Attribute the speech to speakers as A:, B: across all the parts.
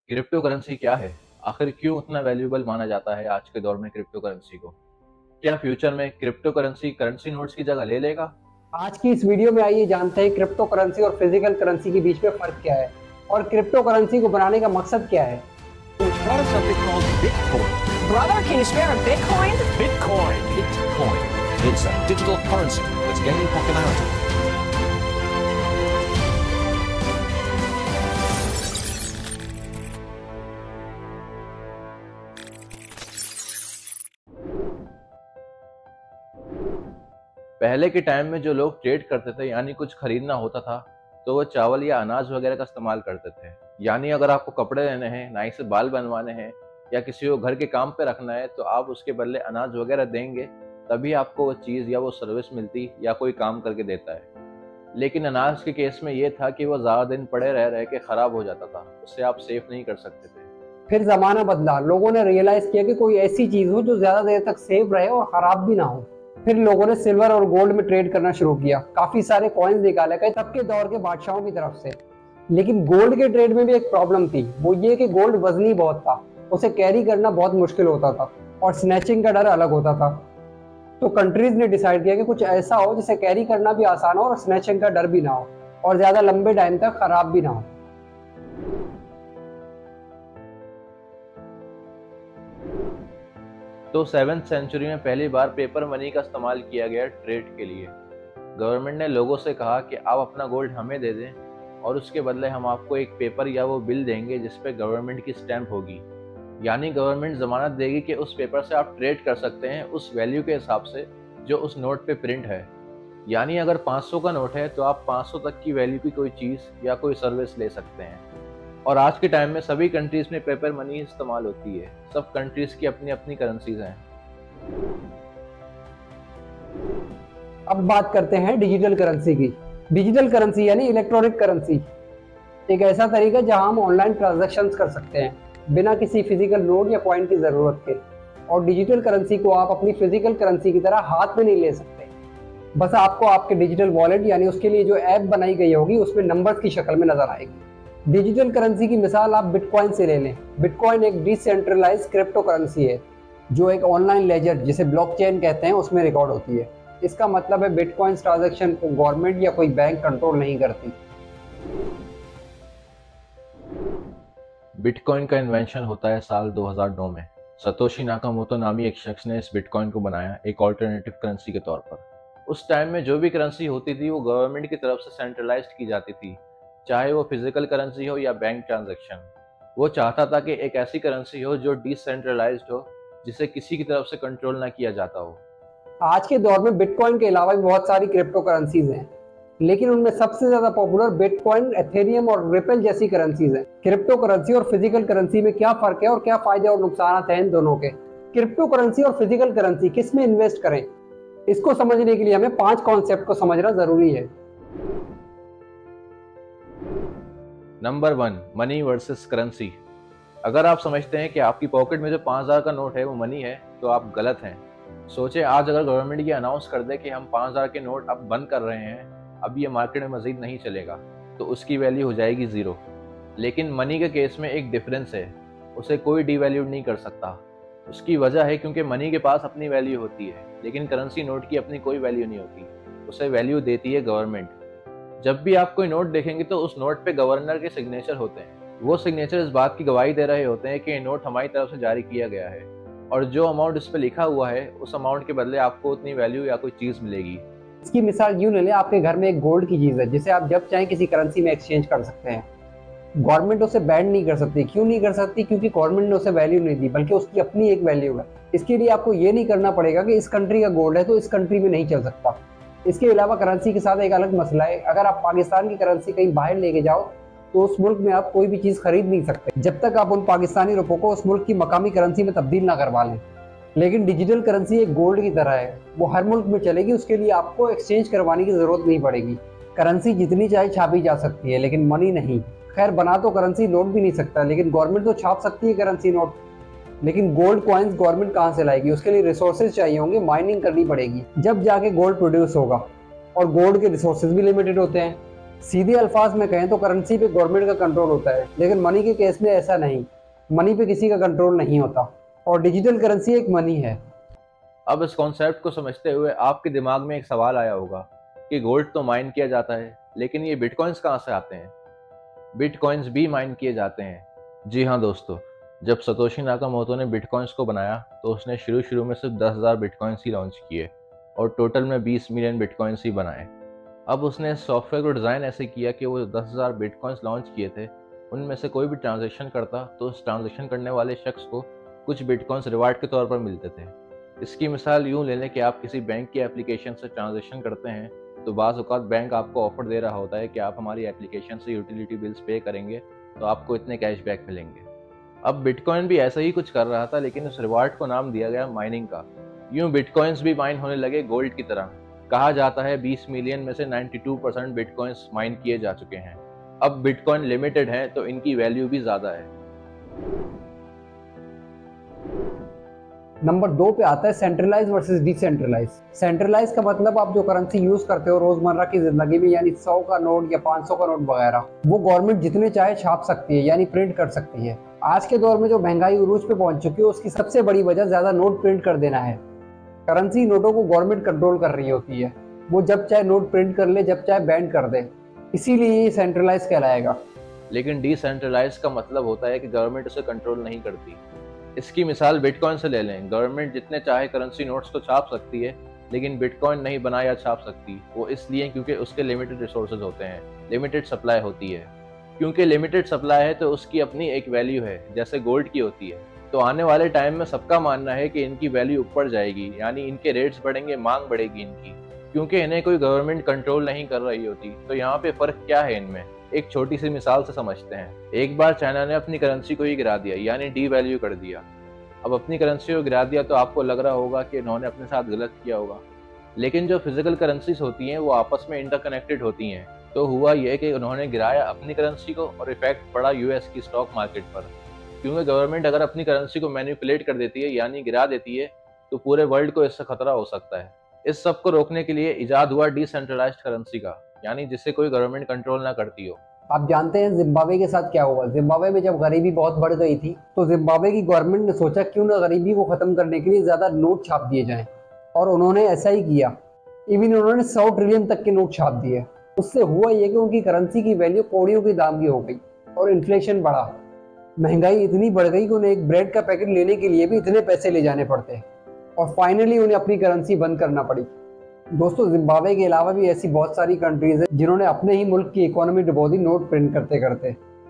A: Crypto currency क्या है? आखिर क्यों उतना वैल्यूएबल माना जाता है आज के दौर में क्रिप्टो करेंसी को? क्या फ्यूचर में क्रिप्टो करेंसी करेंसी नोट्स की जगह ले लेगा?
B: आज की इस वीडियो में आइए जानते हैं क्रिप्टो करेंसी और फिजिकल करेंसी के बीच में फर्क क्या है और क्रिप्टो करेंसी को बनाने का मकसद क्या है।
C: What is something called Bitcoin?
D: Brother, can you spare a Bitcoin?
C: Bitcoin. It's a digital currency that's gaining popularity.
A: पहले के टाइम में जो लोग ट्रेड करते थे यानी कुछ खरीदना होता था तो वो चावल या अनाज वगैरह का इस्तेमाल करते थे। यानी अगर आपको कपड़े लेने हैं, नाई से बाल बनवाने हैं या किसी को घर के काम पे रखना है तो आप उसके बदले अनाज वगैरह देंगे, तभी आपको वो चीज़ या वो सर्विस मिलती या कोई काम करके देता है। लेकिन अनाज के केस में ये था कि वो ज़्यादा दिन पड़े रह रह के ख़राब हो जाता था, उससे आप सेफ नहीं कर सकते थे।
B: फिर जमाना बदला, लोगों ने रियलाइज किया कि कोई ऐसी चीज हो जो ज्यादा देर तक सेफ रहे और खराब भी ना हो। फिर लोगों ने सिल्वर और गोल्ड में ट्रेड करना शुरू किया। काफी सारे कॉइन्स निकाले गए तब के दौर के बादशाहों की तरफ से। लेकिन गोल्ड के ट्रेड में भी एक प्रॉब्लम थी, वो ये कि गोल्ड वजनी बहुत था, उसे कैरी करना बहुत मुश्किल होता था और स्नैचिंग का डर अलग होता था। तो कंट्रीज ने डिसाइड किया कि कुछ ऐसा हो जिसे कैरी करना भी आसान हो और स्नैचिंग का डर भी ना हो और ज्यादा लंबे टाइम तक खराब भी ना हो।
A: तो 7वीं सेंचुरी में पहली बार पेपर मनी का इस्तेमाल किया गया ट्रेड के लिए। गवर्नमेंट ने लोगों से कहा कि आप अपना गोल्ड हमें दे दें और उसके बदले हम आपको एक पेपर या वो बिल देंगे जिस पे गवर्नमेंट की स्टैंप होगी। यानी गवर्नमेंट जमानत देगी कि उस पेपर से आप ट्रेड कर सकते हैं उस वैल्यू के हिसाब से जो उस नोट पे प्रिंट है। यानी अगर 500 का नोट है तो आप 500 तक की वैल्यू की कोई चीज़ या कोई सर्विस ले सकते हैं। और आज के टाइम में सभी कंट्रीज में पेपर मनी इस्तेमाल होती है। सब कंट्रीज की अपनी अपनी करेंसीज हैं।
B: अब बात करते हैं डिजिटल करेंसी की। डिजिटल करेंसी यानी इलेक्ट्रॉनिक करेंसी एक ऐसा तरीका जहां हम ऑनलाइन ट्रांजैक्शंस कर सकते हैं बिना किसी फिजिकल नोट या कॉइन की जरूरत के। और डिजिटल करेंसी को आप अपनी फिजिकल करेंसी की तरह हाथ में नहीं ले सकते, बस आपको आपके डिजिटल वॉलेट यानी उसके लिए जो ऐप बनाई गई होगी उसमें नंबर्स की शक्ल में नजर आएगी। डिजिटल करेंसी की मिसाल आप बिटकॉइन से ले लें। बिटकॉइन एक डिसेंट्रलाइज्ड क्रिप्टो करेंसी है जो एक ऑनलाइन लेजर जिसे ब्लॉकचेन कहते हैं उसमें रिकॉर्ड होती है। इसका मतलब है बिटकॉइन ट्रांजैक्शन को गवर्नमेंट या कोई बैंक कंट्रोल नहीं करती।
A: बिटकॉइन का इन्वेंशन होता है साल 2009 में। सतोशी नाकामोटो नामी एक शख्स ने इस बिटकॉइन को बनाया एक ऑल्टरनेटिव करेंसी के तौर पर। उस टाइम में जो भी करेंसी होती थी वो गवर्नमेंट की तरफ से सेंट्रलाइज्ड की जाती थी, चाहे वो फिजिकल करेंसी हो या बैंक ट्रांजैक्शन। वो चाहता था कि एक ऐसी करेंसी हो जो डिसेंट्रलाइज्ड हो, जिसे किसी की तरफ से कंट्रोल ना किया जाता हो।
B: आज के दौर में बिटकॉइन के अलावा भी बहुत सारी क्रिप्टो करेंसीज हैं, लेकिन उनमें सबसे ज्यादा पॉपुलर बिटकॉइन, एथेरियम और रिपल जैसी करेंसीज हैं। क्रिप्टो करेंसी और फिजिकल करेंसी में क्या फर्क है और क्या फायदे और नुकसान हैं इन दोनों के? क्रिप्टो करेंसी और फिजिकल करेंसी किस में इन्वेस्ट करें, इसको समझने के लिए हमें 5 कॉन्सेप्ट को समझना जरूरी है।
A: Number 1, money versus currency. अगर आप समझते हैं कि आपकी पॉकेट में जो 5000 का नोट है वो मनी है तो आप गलत हैं। सोचे आज अगर गवर्नमेंट ये अनाउंस कर दे कि हम 5000 के नोट अब बंद कर रहे हैं, अब ये मार्केट में मजीद नहीं चलेगा, तो उसकी वैल्यू हो जाएगी 0। लेकिन मनी के केस में एक डिफरेंस है, उसे कोई डीवैल्यूड नहीं कर सकता। उसकी वजह है क्योंकि मनी के पास अपनी वैल्यू होती है लेकिन करेंसी नोट की अपनी कोई वैल्यू नहीं होती, उसे वैल्यू देती है गवर्नमेंट। जब भी आप कोई नोट देखेंगे तो उस नोट पे गवर्नर के सिग्नेचर होते हैं। वो सिग्नेचर इस बात की गवाही दे रहे होते हैं कि ये नोट हमारी तरफ से जारी किया गया है और जो अमाउंट इस पे लिखा हुआ है उस अमाउंट के बदले आपको उतनी वैल्यू या कोई चीज़ मिलेगी।
B: इसकी मिसाल यूं ले लें, आपके घर में एक गोल्ड की चीज है जिसे आप जब चाहें किसी करेंसी में एक्सचेंज कर सकते हैं। गवर्नमेंट उसे बैन नहीं कर सकती। क्यों नहीं कर सकती? क्योंकि गवर्नमेंट ने उसे वैल्यू नहीं दी, बल्कि उसकी अपनी एक वैल्यू है। इसके लिए आपको ये नहीं करना पड़ेगा कि इस कंट्री का गोल्ड है तो इस कंट्री में नहीं चल सकता। इसके अलावा करेंसी के साथ एक अलग मसला है, अगर आप पाकिस्तान की करेंसी कहीं बाहर लेके जाओ तो उस मुल्क में आप कोई भी चीज़ खरीद नहीं सकते जब तक आप उन पाकिस्तानी रुपयों को उस मुल्क की मकामी करेंसी में तब्दील ना करवा लें। लेकिन डिजिटल करेंसी एक गोल्ड की तरह है, वो हर मुल्क में चलेगी, उसके लिए आपको एक्सचेंज करवाने की ज़रूरत नहीं पड़ेगी। करेंसी जितनी चाहे छापी जा सकती है लेकिन मनी नहीं। खैर, बना तो करेंसी नोट भी नहीं सकता, लेकिन गवर्नमेंट तो छाप सकती है करेंसी नोट। लेकिन गोल्ड कॉइन्स गवर्नमेंट कहाँ से लाएगी? उसके लिए रिसोर्सेज चाहिए होंगे, माइनिंग करनी पड़ेगी, जब जाके गोल्ड प्रोड्यूस होगा। और गोल्ड के रिसोर्सेज भी लिमिटेड होते हैं। सीधे अल्फाज में कहें तो करेंसी पे गवर्नमेंट का कंट्रोल होता है, लेकिन मनी के केस में ऐसा नहीं। मनी पे किसी का कंट्रोल नहीं होता और डिजिटल करेंसी एक मनी है।
A: अब इस कॉन्सेप्ट को समझते हुए आपके दिमाग में एक सवाल आया होगा कि गोल्ड तो माइन किया जाता है, लेकिन ये बिटकॉइंस कहाँ से आते हैं? बिटकॉइंस भी माइन किए जाते हैं। जी हाँ दोस्तों, जब सतोशी नाकामोटो ने बिटकॉइंस को बनाया तो उसने शुरू में सिर्फ 10,000 बिटकॉइंस ही लॉन्च किए और टोटल में 20 मिलियन बिटकॉइंस ही बनाए। अब उसने इस सॉफ्टवेयर को डिज़ाइन ऐसे किया कि वो 10,000 बिटकॉइंस लॉन्च किए थे, उनमें से कोई भी ट्रांजेक्शन करता तो उस ट्रांजेक्शन करने वाले शख्स को कुछ बिटकॉइंस रिवार्ड के तौर पर मिलते थे। इसकी मिसाल यूँ ले लें कि आप किसी बैंक की एप्लीकेशन से ट्रांजेक्शन करते हैं तो बाज़ औक़ात बैंक आपको ऑफर दे रहा होता है कि आप हमारी एप्लीकेशन से यूटिलिटी बिल्स पे करेंगे तो आपको इतने कैशबैक मिलेंगे। अब बिटकॉइन भी ऐसा ही कुछ कर रहा था, लेकिन उस रिवार्ड को नाम दिया गया माइनिंग का। यूँ बिटकॉइंस भी माइन होने लगे गोल्ड की तरह। कहा जाता है 20 मिलियन में से 92% बिटकॉइंस माइन किए जा चुके हैं। अब बिटकॉइन लिमिटेड हैं तो इनकी वैल्यू भी ज़्यादा है।
B: नंबर 2 पे आता है सेंट्रलाइज वर्सेस डिसेंट्रलाइज। सेंट्रलाइज का मतलब आप जो करेंसी यूज करते हो रोजमर्रा की जिंदगी में, यानी 100 का नोट या 500 का नोट वगैरह, वो गवर्नमेंट जितने चाहे छाप सकती है, यानी प्रिंट कर सकती है। आज के दौर में जो महंगाई उरूज पे पहुंच चुकी है उसकी सबसे बड़ी वजह ज्यादा नोट प्रिंट कर देना है। करेंसी नोटों को गवर्नमेंट कंट्रोल कर रही होती है, वो जब चाहे नोट प्रिंट कर ले, जब चाहे बैन कर दे, इसीलिए ये सेंट्रलाइज कहलाएगा।
A: लेकिन डिसेंट्रलाइज का मतलब होता है कि गवर्नमेंट उसे कंट्रोल नहीं करती। इसकी मिसाल बिटकॉइन से ले लें। गवर्नमेंट जितने चाहे करेंसी नोट्स तो छाप सकती है, लेकिन बिटकॉइन नहीं बना या छाप सकती। वो इसलिए क्योंकि उसके लिमिटेड रिसोर्सेज होते हैं, लिमिटेड सप्लाई होती है। क्योंकि लिमिटेड सप्लाई है तो उसकी अपनी एक वैल्यू है, जैसे गोल्ड की होती है। तो आने वाले टाइम में सबका मानना है कि इनकी वैल्यू ऊपर जाएगी, यानी इनके रेट्स बढ़ेंगे, मांग बढ़ेगी इनकी, क्योंकि इन्हें कोई गवर्नमेंट कंट्रोल नहीं कर रही होती। तो यहाँ पे फर्क क्या है इनमें, एक छोटी सी मिसाल से समझते हैं। एक बार चाइना ने अपनी करेंसी को ही गिरा दिया, यानी डी वैल्यू कर दिया। अब अपनी करेंसी को गिरा दिया तो आपको लग रहा होगा कि इन्होंने अपने साथ गलत किया होगा, लेकिन जो फिजिकल करेंसीज होती हैं वो आपस में इंटरकनेक्टेड होती हैं। तो हुआ ये कि उन्होंने गिराया अपनी करेंसी को और इफेक्ट पड़ा यूएस की स्टॉक मार्केट पर, क्योंकि गवर्नमेंट अगर अपनी करेंसी को मैनिपुलेट कर देती है, यानी गिरा देती है, तो पूरे वर्ल्ड को इससे खतरा हो सकता है। इस सब को रोकने के लिए इजाद हुआ डिसेंट्रलाइज्ड करेंसी का, यानी जिसे कोई गवर्नमेंट कंट्रोल ना करती हो।
B: आप जानते हैं जिम्बाब्वे के साथ क्या हुआ? जिम्बाब्वे में जब गरीबी बहुत बढ़ गई थी तो जिम्बाब्वे की गवर्नमेंट ने सोचा क्यों ना गरीबी को खत्म करने के लिए ज्यादा नोट छाप दिए जाएं, और उन्होंने ऐसा ही किया। इवन उन्होंने 100 ट्रिलियन तक के नोट छाप दिए। उससे हुआ ये कि उनकी करेंसी की वैल्यू कौड़ियों के दाम की हो गई और इन्फ्लेशन बढ़ा। महंगाई इतनी बढ़ गई कि उन्हें एक ब्रेड का पैकेट लेने के लिए भी इतने पैसे ले जाने पड़ते और फाइनली उन्हें अपनी करेंसी बंद करना पड़ी। दोस्तों, जिम्बाब्वे के अलावा भी ऐसी बहुत सारी कंट्रीज हैं जिन्होंने अपने ही मुल्क की इकोनॉमी डुबो दी नोट प्रिंट करते करते।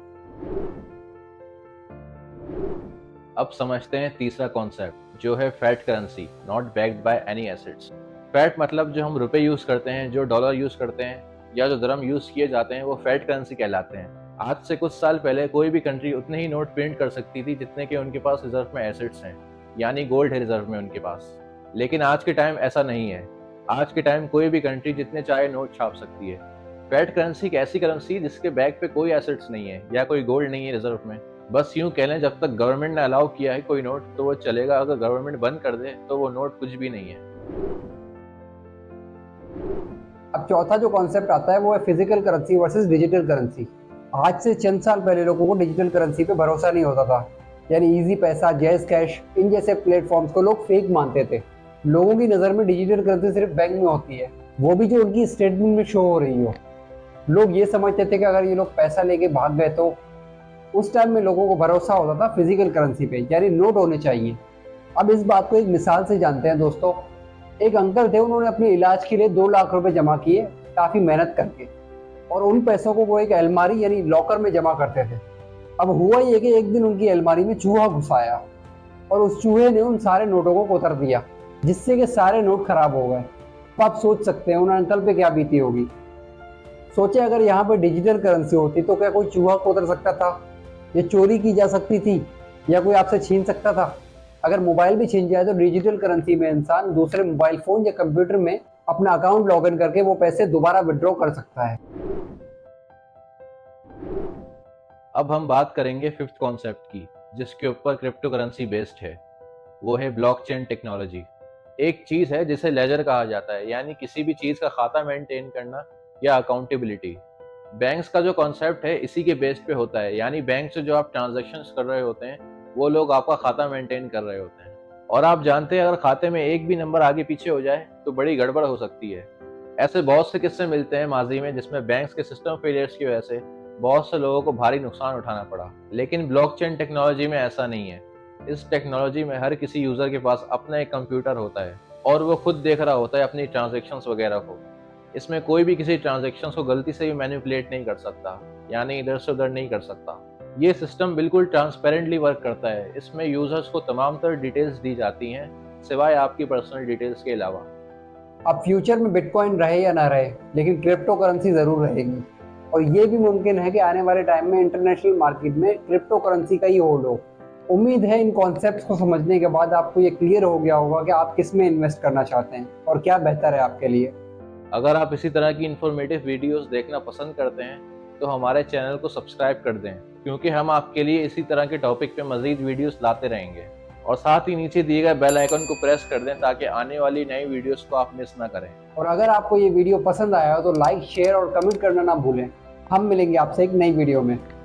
A: अब समझते हैं तीसरा कॉन्सेप्ट, जो है fiat currency, not backed by any assets. Fiat मतलब जो हम रुपए यूज करते हैं, जो डॉलर यूज करते हैं या जो दरम यूज किए जाते हैं, वो फैट करेंसी कहलाते हैं। आज से कुछ साल पहले कोई भी कंट्री उतने ही नोट प्रिंट कर सकती थी जितने के उनके पास रिजर्व में एसेट्स हैं, यानी गोल्ड है रिजर्व में उनके पास। लेकिन आज के टाइम ऐसा नहीं है। आज के टाइम कोई भी कंट्री जितने चाहे नोट छाप सकती है। फैट करेंसी एक ऐसी करेंसी जिसके बैक पे कोई एसेट्स नहीं है या कोई गोल्ड नहीं है रिजर्व में। बस यूं कह लें, जब तक गवर्नमेंट ने अलाउ किया है कोई नोट तो वो चलेगा, अगर गवर्नमेंट बंद कर दे तो वो नोट कुछ भी नहीं है।
B: अब चौथा जो कॉन्सेप्ट आता है वो है physical currency versus digital currency. आज से चंद साल पहले लोगों को डिजिटल करेंसी पे भरोसा नहीं होता था, यानी इजी पैसा, जैज कैश, इन जैसे प्लेटफॉर्म्स को लोग फेक मानते थे। लोगों की नज़र में डिजिटल करेंसी सिर्फ बैंक में होती है, वो भी जो उनकी स्टेटमेंट में शो हो रही हो। लोग ये समझते थे कि अगर ये लोग पैसा लेके भाग गए तो उस टाइम में लोगों को भरोसा होता था फिजिकल करेंसी पे, यानी नोट होने चाहिए। अब इस बात को एक मिसाल से जानते हैं दोस्तों। एक अंकल थे, उन्होंने अपने इलाज के लिए 2 लाख रुपए जमा किए काफ़ी मेहनत करके, और उन पैसों को वो एक अलमारी यानी लॉकर में जमा करते थे। अब हुआ ये कि एक दिन उनकी अलमारी में चूहा घुस आया और उस चूहे ने उन सारे नोटों को कोतर दिया, जिससे कि सारे नोट खराब हो गए। तो आप सोच सकते हैं उन अंकल पे क्या बीती होगी। सोचे अगर यहाँ पे डिजिटल करेंसी होती तो क्या कोई चूहा कोतर सकता था, ये चोरी की जा सकती थी, या कोई आपसे छीन सकता था? अगर मोबाइल भी छीन जाए तो डिजिटल करेंसी में इंसान दूसरे मोबाइल फोन या कंप्यूटर में अपना अकाउंट लॉग इन करके वो पैसे दोबारा विड्रॉ कर सकता है।
A: अब हम बात करेंगे फिफ्थ कॉन्सेप्ट की, जिसके ऊपर क्रिप्टो करेंसी बेस्ड है। वो है ब्लॉकचेन टेक्नोलॉजी। एक चीज़ है जिसे लेजर कहा जाता है, यानी किसी भी चीज़ का खाता मेंटेन करना या अकाउंटेबिलिटी। बैंक्स का जो कॉन्सेप्ट है इसी के बेस पे होता है, यानी बैंक से जो आप ट्रांजैक्शंस कर रहे होते हैं वो लोग आपका खाता मेंटेन कर रहे होते हैं। और आप जानते हैं अगर खाते में एक भी नंबर आगे पीछे हो जाए तो बड़ी गड़बड़ हो सकती है। ऐसे बहुत से किस्से मिलते हैं माजी में जिसमें बैंक्स के सिस्टम फेलियर्स की वजह से बहुत से लोगों को भारी नुकसान उठाना पड़ा। लेकिन ब्लॉकचेन टेक्नोलॉजी में ऐसा नहीं है। इस टेक्नोलॉजी में हर किसी यूजर के पास अपना एक कंप्यूटर होता है और वो खुद देख रहा होता है अपनी ट्रांजैक्शंस वगैरह को। इसमें कोई भी किसी ट्रांजैक्शंस को गलती से भी मैनिपुलेट नहीं कर सकता, यानी इधर से उधर नहीं कर सकता। ये सिस्टम बिल्कुल ट्रांसपेरेंटली वर्क करता है। इसमें यूजर्स को तमाम तरह डिटेल्स दी जाती हैं सिवाय आपकी पर्सनल डिटेल्स के अलावा।
B: अब फ्यूचर में बिटकॉइन रहे या ना रहे, लेकिन क्रिप्टो करेंसी जरूर रहेगी। और ये भी मुमकिन है कि आने वाले टाइम में इंटरनेशनल मार्केट में क्रिप्टो करेंसी का ही होल्ड हो। उम्मीद है इन कॉन्सेप्ट्स को समझने के बाद आपको ये क्लियर हो गया होगा कि आप किस में इन्वेस्ट करना चाहते हैं और क्या बेहतर है आपके लिए।
A: अगर आप इसी तरह की इंफॉर्मेटिव वीडियोस देखना पसंद करते हैं तो हमारे चैनल को सब्सक्राइब कर दें, क्योंकि हम आपके लिए इसी तरह के टॉपिक पे मजीद वीडियोस लाते रहेंगे। और साथ ही नीचे दिए गए बेल आइकन को प्रेस कर दें ताकि आने वाली नई वीडियोस को आप मिस ना करें।
B: और अगर आपको ये वीडियो पसंद आया हो तो लाइक, शेयर और कमेंट करना ना भूलें। हम मिलेंगे आपसे एक नई वीडियो में।